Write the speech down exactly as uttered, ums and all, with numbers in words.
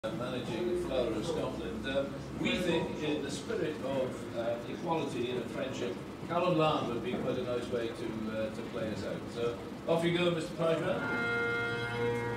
managing the flower of Scotland. Uh, we think, in the spirit of uh, equality and friendship, Calon Lang would be quite a nice way to uh, to play us out. So off you go, Mister Piper.